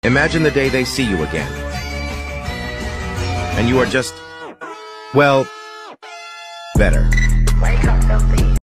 Imagine the day they see you again. And you are just, well, better. Wake up, filthy.